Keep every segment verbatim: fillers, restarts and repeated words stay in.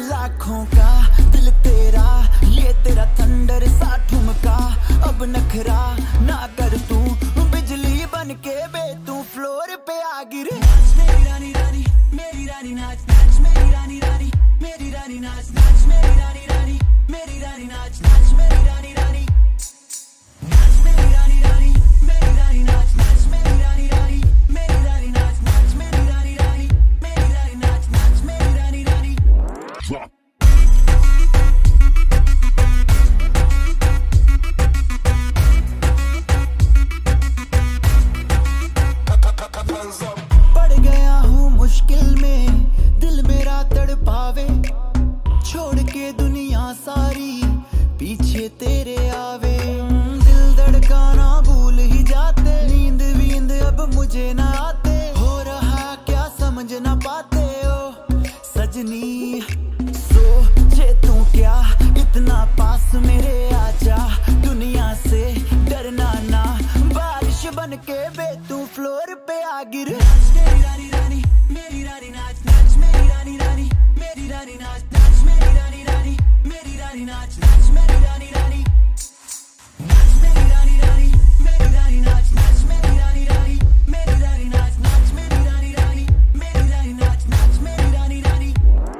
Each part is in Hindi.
लाखों का दिल तेरा, ये तेरा थंडर सा ठुमका। अब नखरा ना कर तू, बिजली बन के बे तू फ्लोर पे आ गिरे। मेरी रानी रानी मेरी रानी नाच नाच, मेरी रानी रानी मेरी रानी नाच नाच, मेरी रानी रानी मेरी रानी नाच नाच, मेरी रानी रानी नाच, मेरी रानी रानी मेरी रानी नाच नाच, मेरी रानी रानी मेरी रानी नाच नाच, मेरी रानी रानी मेरी रानी नाच नाच, मेरी रानी रानी। पड़ गया हूँ मुश्किल में, दिल मेरा तड़पावे, छोड़ के दुनिया सारी पीछे तेरे आवे। दिल धड़काना भूल ही जाते, नींद वींद अब मुझे ना आते। हो रहा क्या समझ ना पाते हो सजनी, सोचे तू क्या इतना पास मेरे आजा। दुनिया से डरना ना, बारिश बन के बे तू फ्लोर पे आ गिर। मेरी रानी रानी मेरी रानी नाच नाच, मेरी रानी रानी मेरी रानी नाच नाच, मेरी रानी रानी मेरी रानी नाच नाच, मेरी रानी रानी नाच, मेरी रानी रानी मेरी रानी नाच नाच, मेरी रानी रानी मेरी रानी नाच नाच, मेरी रानी रानी मेरी रानी नाच नाच, मेरी रानी रानी।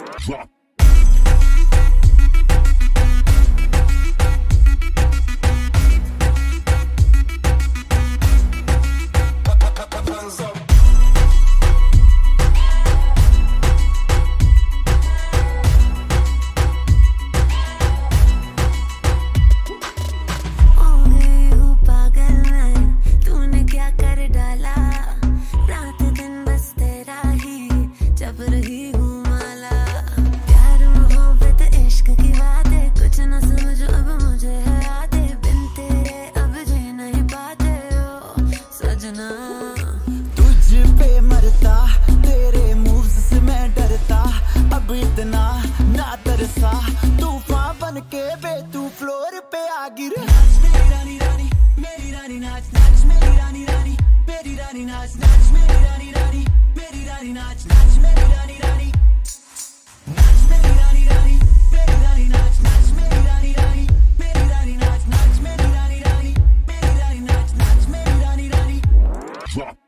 तुझ पे मरता, तेरे मूव्स से मैं डरता, अब इतना ना तरसा। तूफान बन के बे तू फ्लोर पे आ गिर। मेरी रानी रानी मेरी रानी नाच नाच, मेरी रानी रानी मेरी रानी नाच नाच, मेरी रानी रानी मेरी रानी नाच नाच, मेरी रानी रानी नाच, मेरी रानी रानी मेरी रानी नाच नाच, मेरी रानी रानी मेरी रानी नाच नाच, मेरी रानी रानी मेरी रानी नाच नाच, मेरी रानी रानी।